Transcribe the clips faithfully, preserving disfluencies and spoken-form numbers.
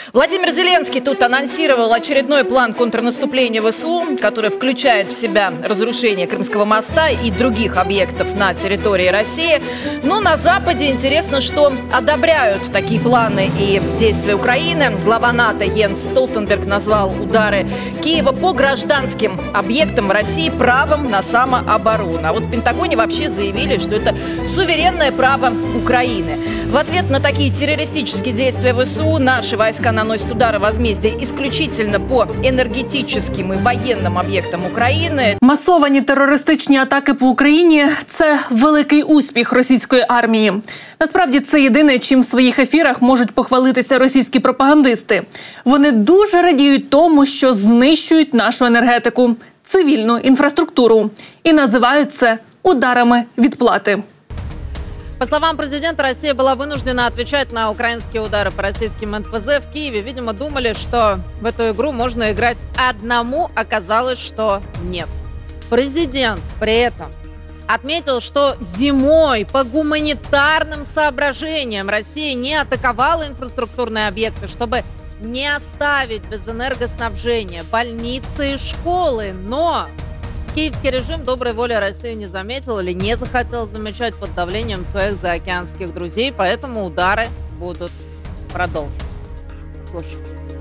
Владимир Зеленский тут анонсировал очередной план контрнаступления ВСУ, который включает в себя разрушение Крымского моста и других объектов на территории России. Но на Западе интересно, что одобряют такие планы и действия Украины. Глава НАТО Йенс Столтенберг назвал удары Киева по гражданским объектам в России правом на самооборону. А вот в Пентагоне вообще заявили, что это суверенное право Украины. В ответ на такие террористические действия ВСУ наши войска наносят удары возмездия исключительно по енергетичним і воєнним об'єктам України. Масовані терористичні атаки по Україні – це великий успіх російської армії. Насправді, це єдине, чим в своїх ефірах можуть похвалитися російські пропагандисти. Вони дуже радіють тому, що знищують нашу енергетику, цивільну інфраструктуру. І називають це ударами відплати. По словам президента, Россия была вынуждена отвечать на украинские удары по российским эн пэ зэ в Киеве. Видимо, думали, что в эту игру можно играть одному. Оказалось, что нет. Президент при этом отметил, что зимой по гуманитарным соображениям Россия не атаковала инфраструктурные объекты, чтобы не оставить без энергоснабжения больницы и школы. Но киевский режим доброй воли Россию не заметил или не захотел замечать под давлением своих заокеанских друзей, поэтому удары будут продолжены. Слушай.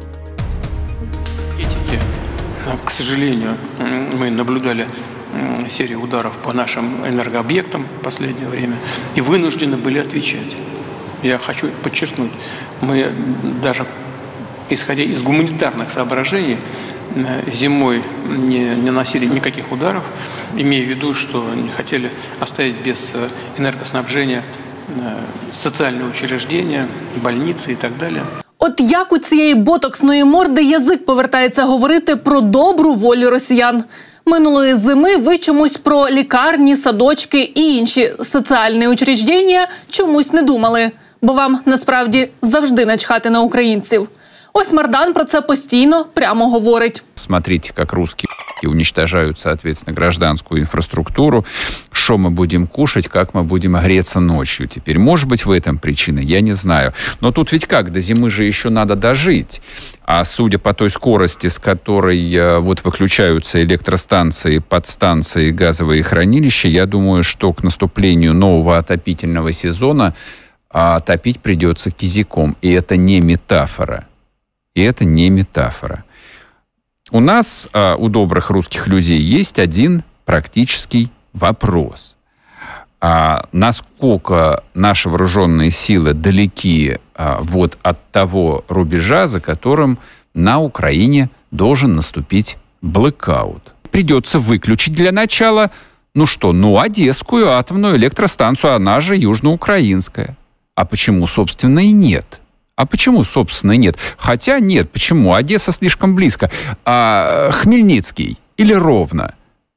К сожалению, мы наблюдали серию ударов по нашим энергообъектам в последнее время и вынуждены были отвечать. Я хочу подчеркнуть, мы даже исходя из гуманитарных соображений зимой не, не наносили никаких ударов, имея в виду, что не хотели оставить без энергоснабжения социальные учреждения, больницы и так далее. От як у цієї ботоксної морди язик повертається говорити про добру волю росіян. Минулої зими ви чомусь про лікарні, садочки і інші соціальні учреждення чомусь не думали, бо вам насправді завжди начхати на українців. Ось Мардан про це постійно прямо говорить. Смотрите, как русские уничтожают, соответственно, гражданскую инфраструктуру. Что мы будем кушать, как мы будем греться ночью теперь. Может быть, в этом причина, я не знаю. Но тут ведь как, до зимы же еще надо дожить. А судя по той скорости, с которой вот выключаются электростанции, подстанции, газовые хранилища, я думаю, что к наступлению нового отопительного сезона топить придется кизиком. И это не метафора. И это не метафора. У нас, у добрых русских людей, есть один практический вопрос. А насколько наши вооруженные силы далеки а, вот от того рубежа, за которым на Украине должен наступить блэкаут? Придется выключить для начала, ну что, ну, Одесскую атомную электростанцию, она же южноукраинская. А почему, собственно, и нет? А почему, собственно, нет? Хотя нет, почему? Одесса слишком близко. А Хмельницкий или Ровно?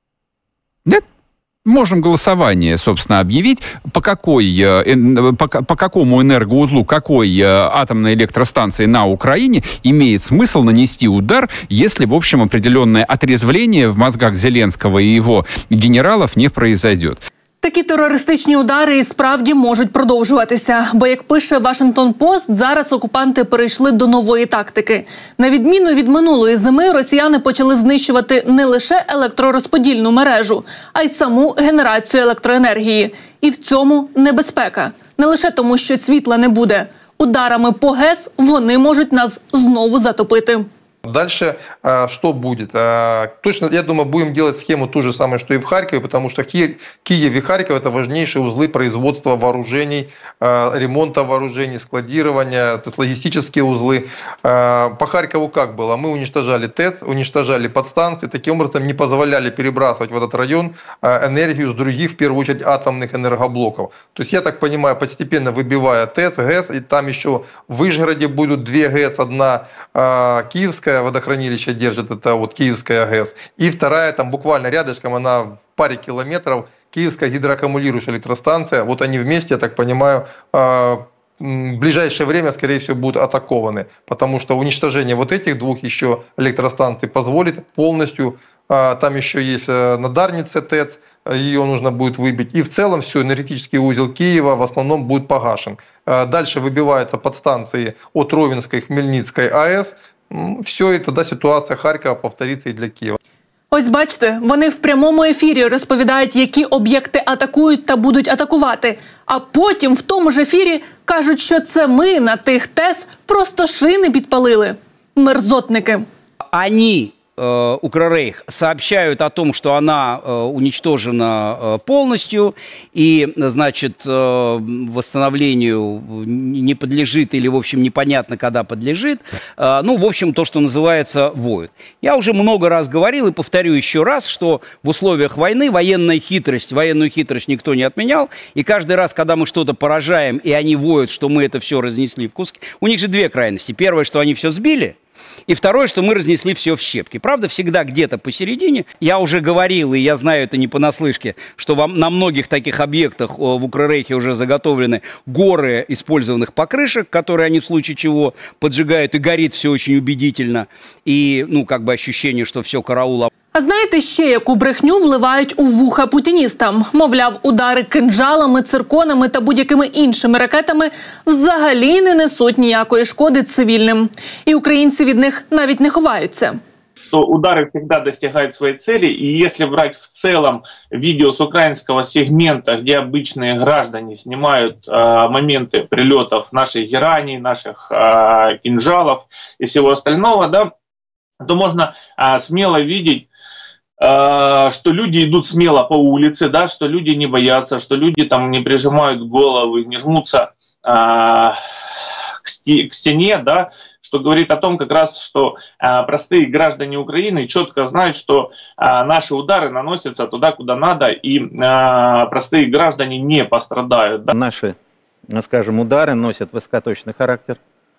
Нет? Можем голосование, собственно, объявить, по, какой, по, по какому энергоузлу какой атомной электростанции на Украине имеет смысл нанести удар, если, в общем, определенное отрезвление в мозгах Зеленского и его генералов не произойдет. Такі терористичні удари і справді можуть продовжуватися. Бо, як пише Вашингтон Пост, зараз окупанти перейшли до нової тактики. На відміну від минулої зими, росіяни почали знищувати не лише електророзподільну мережу, а й саму генерацію електроенергії. І в цьому небезпека. Не лише тому, що світла не буде. Ударами по ГЕС вони можуть нас знову затопити. Дальше а, что будет? А, точно, я думаю, будем делать схему ту же самую, что и в Харькове, потому что Киев, Киев и Харьков – это важнейшие узлы производства вооружений, а, ремонта вооружений, складирования, то есть логистические узлы. А, по Харькову как было? Мы уничтожали ТЭЦ, уничтожали подстанции, таким образом не позволяли перебрасывать в этот район а, энергию с других, в первую очередь, атомных энергоблоков. То есть, я так понимаю, постепенно выбивая ТЭЦ, ГЭС, и там еще в Вышгороде будут две ГЭС, одна а, киевская, водохранилище держит, это вот Киевская ГЭС. И вторая, там буквально рядышком, она в паре километров, Киевская гидроаккумулирующая электростанция. Вот они вместе, я так понимаю, в ближайшее время, скорее всего, будут атакованы. Потому что уничтожение вот этих двух еще электростанций позволит полностью. Там еще есть на Дарнице ТЭЦ, ее нужно будет выбить. И в целом все, энергетический узел Киева в основном будет погашен. дальше выбиваются подстанции от Ровенской, Хмельницкой АЭС. Все, и тогда ситуация Харкова повторится и для Києва. Ось бачите, вони в прямому ефірі розповідають, які об'єкти атакують та будуть атакувати. А потім в тому ж ефірі кажуть, що це ми на тих ТЕС просто шини підпалили. Мерзотники. Они, э, Укррейх, сообщают о том, что она э, уничтожена э, полностью и, значит, э, восстановлению не подлежит или, в общем, непонятно, когда подлежит. Э, ну, в общем, то, что называется, воют. Я уже много раз говорил и повторю еще раз, что в условиях войны военная хитрость, военную хитрость никто не отменял. И каждый раз, когда мы что-то поражаем, и они воют, что мы это все разнесли в куски, у них же две крайности. Первое, что они все сбили. И второе, что мы разнесли все в щепки. Правда, всегда где-то посередине. Я уже говорил, и я знаю это не понаслышке, что вам на многих таких объектах в Укррейхе уже заготовлены горы использованных покрышек, которые они в случае чего поджигают, и горит все очень убедительно. И, ну, как бы ощущение, что все, караул. А знаєте ще, яку брехню вливають у вуха путіністам? Мовляв, удари кинджалами, цирконами та будь-якими іншими ракетами взагалі не несуть ніякої шкоди цивільним. І українці від них навіть не ховаються. Что удары всегда достигают своей цели, и если брать в целом видео с украинского сегмента, где обычные граждане снимают э, моменты прилетов наших гераний, наших э, кинжалов и всего остального, да, то можно э, смело видеть, что люди идут смело по улице, да, что люди не боятся, что люди там не прижимают головы, не жмутся а, к, сти, к стене, да, что говорит о том как раз, что а, простые граждане Украины четко знают, что а, наши удары наносятся туда, куда надо, и а, простые граждане не пострадают. Да. Наши, скажем, удары носят высокоточный характер.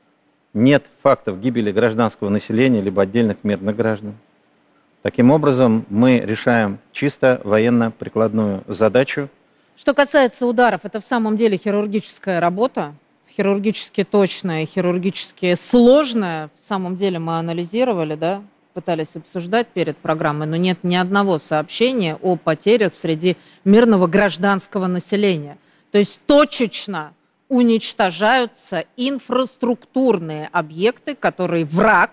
Нет фактов гибели гражданского населения либо отдельных мирных граждан. Таким образом, мы решаем чисто военно-прикладную задачу. Что касается ударов, это в самом деле хирургическая работа, хирургически точная, хирургически сложная. В самом деле мы анализировали, да, пытались обсуждать перед программой, но нет ни одного сообщения о потерях среди мирного гражданского населения. То есть точечно уничтожаются инфраструктурные объекты, которые враг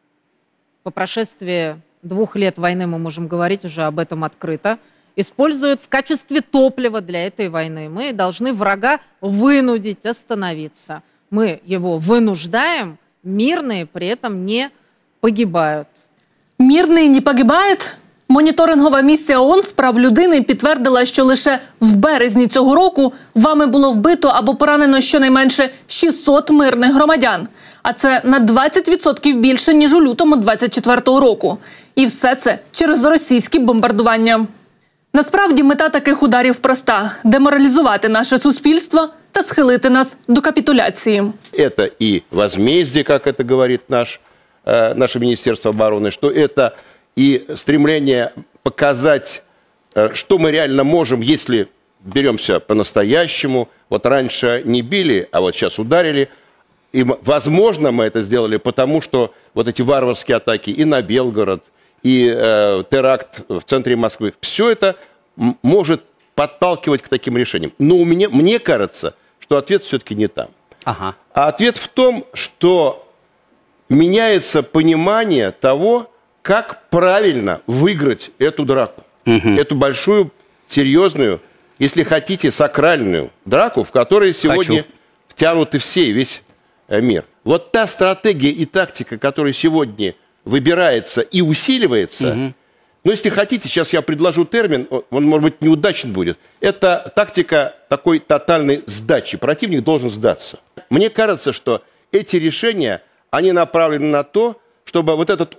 по прошествии двух лет войны, мы можем говорить уже об этом открыто, используют в качестве топлива для этой войны. Мы должны врага вынудить остановиться. Мы его вынуждаем, мирные при этом не погибают. Мирні не погибають? Моніторингова місія ООН з прав людини підтвердила, що лише в березні цього року вами було вбито або поранено щонайменше шістсот мирних громадян. А це на двадцять відсотків більше, ніж у лютому двадцять четвертого року. І все це через російські бомбардування. Насправді мета таких ударів проста – деморалізувати наше суспільство та схилити нас до капитуляції. Это и возмездие, как это говорит наш, э, наше Министерство обороны, что это и стремление показать, э, что мы реально можем, если беремся по-настоящему. Вот раньше не били, а вот сейчас ударили. И, возможно, мы это сделали потому, что вот эти варварские атаки и на Белгород, и э, теракт в центре Москвы, все это может подталкивать к таким решениям. Но у меня, мне кажется, что ответ все-таки не там. Ага. А ответ в том, что меняется понимание того, как правильно выиграть эту драку. Угу. Эту большую, серьезную, если хотите, сакральную драку, в которой сегодня Хочу. втянуты все, весь мир. Вот та стратегия и тактика, которая сегодня выбирается и усиливается, угу. но если хотите, сейчас я предложу термин, он, может быть, неудачен будет. Это тактика такой тотальной сдачи. Противник должен сдаться. Мне кажется, что эти решения, они направлены на то, чтобы вот этот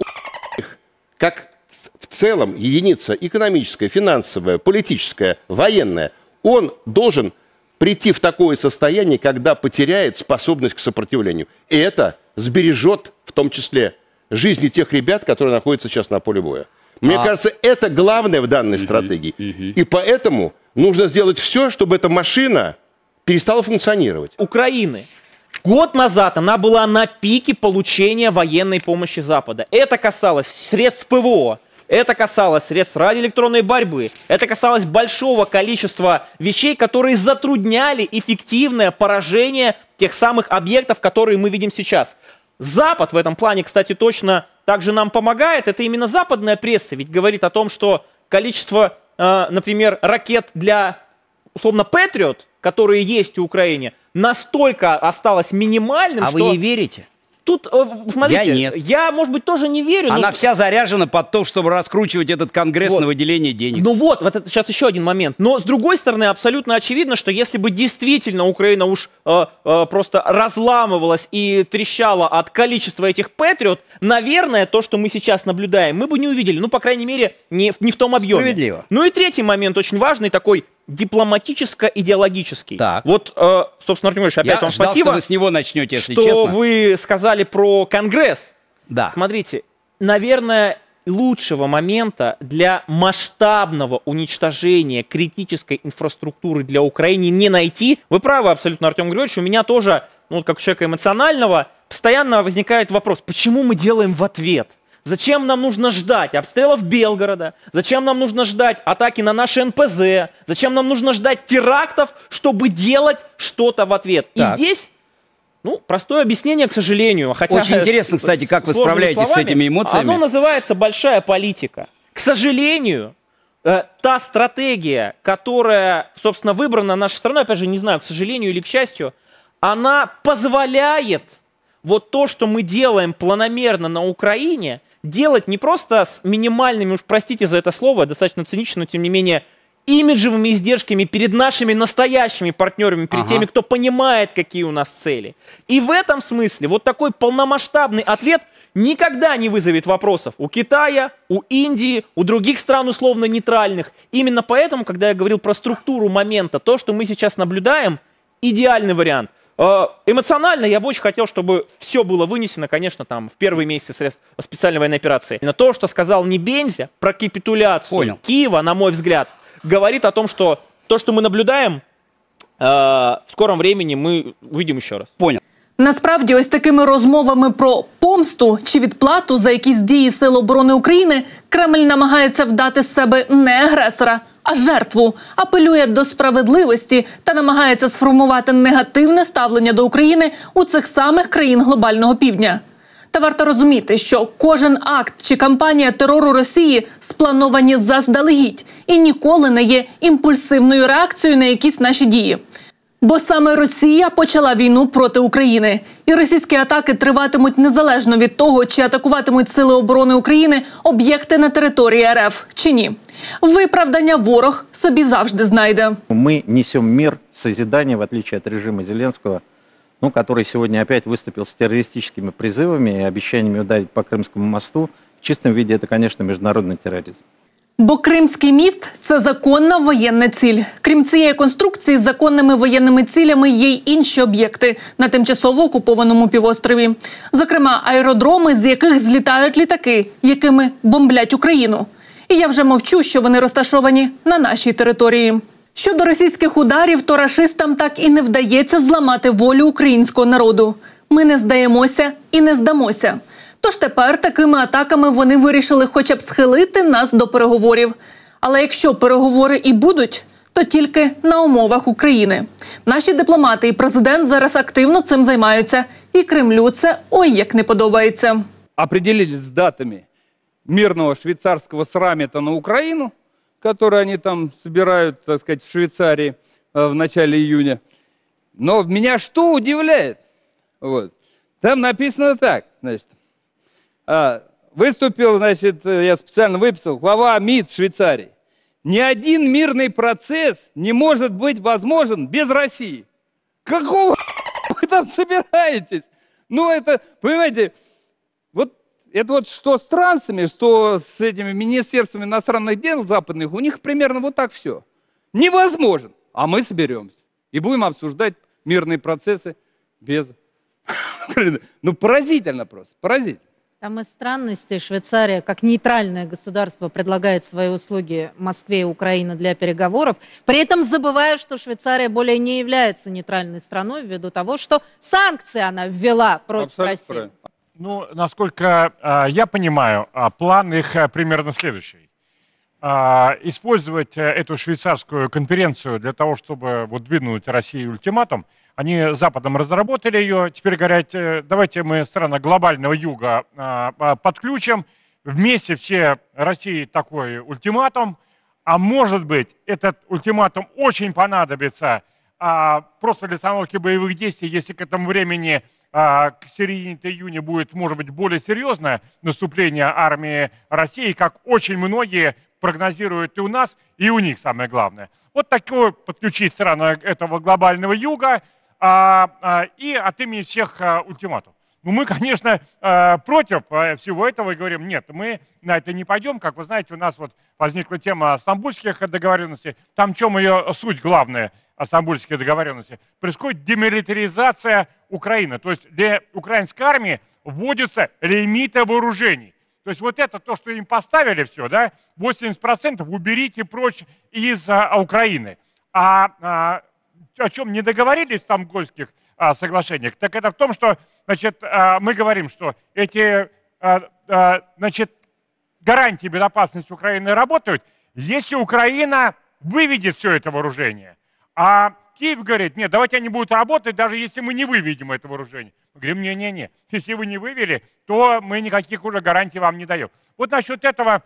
как в целом единица экономическая, финансовая, политическая, военная, он должен прийти в такое состояние, когда потеряет способность к сопротивлению. И это сбережет в том числе жизни тех ребят, которые находятся сейчас на поле боя. Мне а... кажется, это главное в данной uh-huh, стратегии. Uh-huh. И поэтому нужно сделать все, чтобы эта машина перестала функционировать. Украины. Год назад она была на пике получения военной помощи Запада. Это касалось средств ПВО, Это касалось средств радиоэлектронной борьбы. Это касалось большого количества вещей, которые затрудняли эффективное поражение тех самых объектов, которые мы видим сейчас. Запад в этом плане, кстати, точно также нам помогает. Это именно западная пресса ведь говорит о том, что количество, э, например, ракет для, условно, Патриот, которые есть у Украины, настолько осталось минимальным, а что... вы ей верите? Тут, смотрите, я, нет. я, может быть, тоже не верю. Она но... вся заряжена под то, чтобы раскручивать этот конгресс вот. на выделение денег. Ну вот, вот это сейчас еще один момент. Но, с другой стороны, абсолютно очевидно, что если бы действительно Украина уж э, э, просто разламывалась и трещала от количества этих Патриот, наверное, то, что мы сейчас наблюдаем, мы бы не увидели. Ну, по крайней мере, не, не в том объеме. Справедливо. Ну и третий момент, очень важный, такой дипломатическо-идеологический. Так. Вот, э, собственно, Артем Ильич, опять Я вам ждал, спасибо. что вы с него начнете, если что честно. вы сказали про Конгресс. Да. Смотрите, наверное, лучшего момента для масштабного уничтожения критической инфраструктуры для Украины не найти. Вы правы абсолютно, Артем Григорьевич. У меня тоже, ну, как человека эмоционального, постоянно возникает вопрос, почему мы делаем в ответ? Зачем нам нужно ждать обстрелов Белгорода? Зачем нам нужно ждать атаки на наши эн пэ зэ? Зачем нам нужно ждать терактов, чтобы делать что-то в ответ? Так. И здесь, ну, простое объяснение, к сожалению. Хотя очень интересно, кстати, как вы справляетесь словами, с этими эмоциями. Оно называется большая политика. К сожалению, э, та стратегия, которая, собственно, выбрана нашей страной, опять же, не знаю, к сожалению или к счастью, она позволяет вот то, что мы делаем планомерно на Украине, делать не просто с минимальными, уж простите за это слово, достаточно цинично, но тем не менее, имиджевыми издержками перед нашими настоящими партнерами, перед ага. теми, кто понимает, какие у нас цели. И в этом смысле вот такой полномасштабный ответ никогда не вызовет вопросов у Китая, у Индии, у других стран условно нейтральных. Именно поэтому, когда я говорил про структуру момента, то, что мы сейчас наблюдаем, идеальный вариант. Эмоционально я бы очень хотел, чтобы все было вынесено, конечно, там, в первые месяцы средств специальной военной операции. Но то, что сказал Небензя про капитуляцию Понял. Киева, на мой взгляд, говорит о том, что то, что мы наблюдаем, э, в скором времени мы увидим еще раз. Понял. Насправді, ось такими розмовами про помсту чи відплату за якісь дії Сил оборони України Кремль намагається вдати з себе не агресора, а жертву, апелює до справедливості та намагається сформувати негативне ставлення до України у цих самих країн глобального півдня. Та варто розуміти, що кожен акт чи кампанія терору Росії сплановані заздалегідь і ніколи не є імпульсивною реакцією на якісь наші дії. Бо саме Росія почала війну проти України. І російські атаки триватимуть незалежно від того, чи атакуватимуть Сили оборони України об'єкти на території ер еф чи ні. Виправдання ворог собі завжди знайде. Мы несем мир, созидание, в отличие от режима Зеленского, ну, который сегодня опять выступил с террористическими призывами и обещаниями ударить по Крымскому мосту. В чистом виде это, конечно, международный терроризм. Бо Кримський міст – це законна воєнна ціль. Крім цієї конструкції, з законними воєнними цілями є й інші об'єкти на тимчасово окупованому півострові. Зокрема, аеродроми, з яких злітають літаки, якими бомблять Україну. І я вже мовчу, що вони розташовані на нашій території. Щодо російських ударів, то рашистам так і не вдається зламати волю українського народу. Ми не здаємося і не здамося. Тож тепер такими атаками вони вирішили хоча б схилити нас до переговорів. Але якщо переговори і будуть, то тільки на умовах України. Наші дипломати і президент зараз активно цим займаються. І Кремлю це ой як не подобається. Определились с датами мирного швейцарского саммита на Украину, который они там собирают, так сказать, в Швейцарии в начале июня. Но меня что удивляет? Вот. Там написано так, значит, выступил, значит, я специально выписал, глава МИД Швейцарии. Ни один мирный процесс не может быть возможен без России. Какого вы там собираетесь? Ну, это, понимаете, вот это вот что с трансами, что с этими министерствами иностранных дел западных, у них примерно вот так все. Невозможен. А мы соберемся и будем обсуждать мирные процессы без... Ну, поразительно просто, поразительно. Там из странностей Швейцария, как нейтральное государство, предлагает свои услуги Москве и Украине для переговоров, при этом забывая, что Швейцария более не является нейтральной страной ввиду того, что санкции она ввела против Абсолютно России. правильно. Ну, насколько э, я понимаю, э, план их э, примерно следующий. Э, использовать э, эту швейцарскую конференцию для того, чтобы вот, двинуть России ультиматум. Они Западом разработали ее. Теперь говорят, э, давайте мы страны глобального юга э, э, подключим. Вместе все России такой ультиматум. А может быть, этот ультиматум очень понадобится а, просто для остановки боевых действий, если к этому времени, а, к середине июня, будет, может быть, более серьезное наступление армии России, как очень многие прогнозируют и у нас, и у них, самое главное. Вот такое подключить страны этого глобального юга а, а, и от имени всех а, ультиматум. Ну, мы, конечно, против всего этого и говорим, нет, мы на это не пойдем. Как вы знаете, у нас вот возникла тема стамбульских договоренностей. Там в чем ее суть главная, стамбульские договоренности? Происходит демилитаризация Украины. То есть для украинской армии вводятся лимиты вооружений. То есть вот это то, что им поставили все, да, восемьдесят процентов уберите прочь из а, Украины. А, а о чем не договорились в стамбульских а, соглашениях, так это в том, что, значит, а, мы говорим, что эти, а, а, значит, гарантии безопасности Украины работают, если Украина выведет все это вооружение. А Киев говорит, нет, давайте они будут работать, даже если мы не выведем это вооружение. Мы говорим, не-не-не, если вы не вывели, то мы никаких уже гарантий вам не даем. Вот насчет этого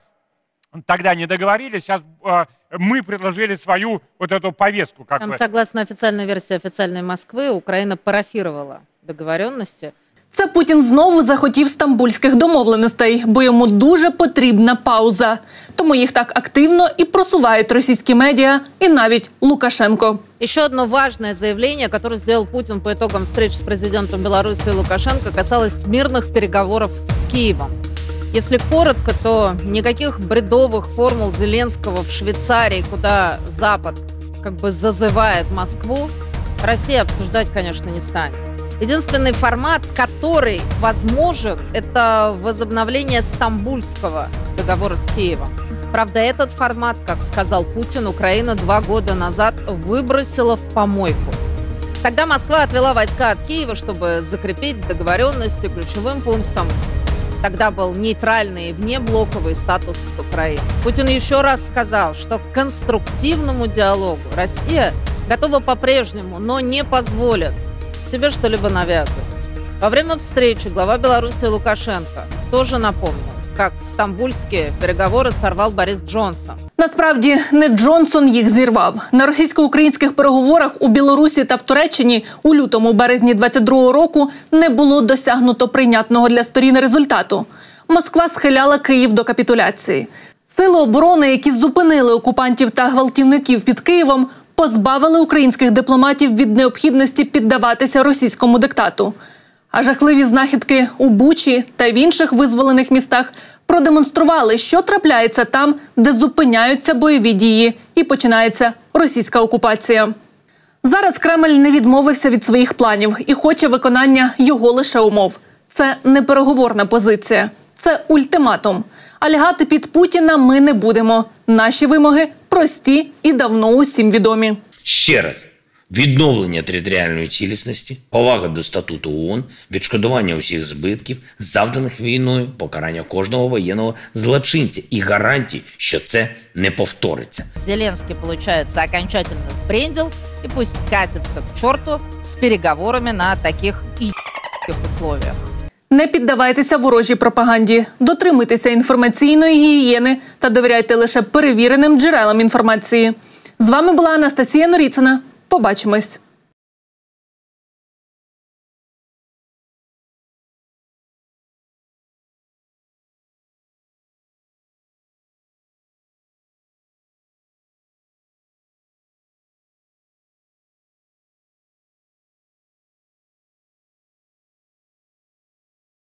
тогда не договорились, сейчас э, мы предложили свою вот эту повестку. Как Там, бы. Согласно официальной версии официальной Москвы, Украина парафировала договоренности. Це Путін знову захотів стамбульських домовленостей, бо йому дуже потрібна пауза. Тому їх так активно і просувають російські медіа, і навіть Лукашенко. Еще одно важное заявление, которое сделал Путин по итогам встречи с президентом Беларуси Лукашенко, касалось мирных переговоров с Киевом. Если коротко, то никаких бредовых формул Зеленского в Швейцарии, куда Запад как бы зазывает Москву, Россия обсуждать, конечно, не станет. Единственный формат, который возможен, это возобновление Стамбульского договора с Киевом. Правда, этот формат, как сказал Путин, Украина два года назад выбросила в помойку. Тогда Москва отвела войска от Киева, чтобы закрепить договоренности ключевым пунктом. Тогда был нейтральный и внеблоковый статус с Украиной. Путин еще раз сказал, что к конструктивному диалогу Россия готова по-прежнему, но не позволит себе что-либо навязывать. Во время встречи глава Беларуси Лукашенко тоже напомнил, как стамбульські переговори сорвав Борис Джонсон. Насправді, не Джонсон їх зірвав. На російсько-українських переговорах у Білорусі та в Туреччині у лютому-березні двадцять другого року не було досягнуто прийнятного для сторін результату. Москва схиляла Київ до капітуляції. Сили оборони, які зупинили окупантів та гвалтівників під Києвом, позбавили українських дипломатів від необхідності піддаватися російському диктату. А жахливі знахідки у Бучі та в інших визволених містах продемонстрували, що трапляється там, де зупиняються бойові дії і починається російська окупація. Зараз Кремль не відмовився від своїх планів і хоче виконання його лише умов. Це не переговорна позиція, це ультиматум. А лягати під Путіна ми не будемо. Наші вимоги прості і давно усім відомі. Ще раз. Відновлення територіальної цілісності, повага до статуту ООН, відшкодування усіх збитків, завданих війною, покарання кожного воєнного злочинця і гарантій, що це не повториться. Зеленский, получается, окончательно сбрендил, и пусть катится к черту с переговорами на таких и***х условиях. Не піддавайтеся ворожій пропаганді, дотримуйтеся інформаційної гігієни та довіряйте лише перевіреним джерелам інформації. З вами була Анастасія Норіцина. Побачимось.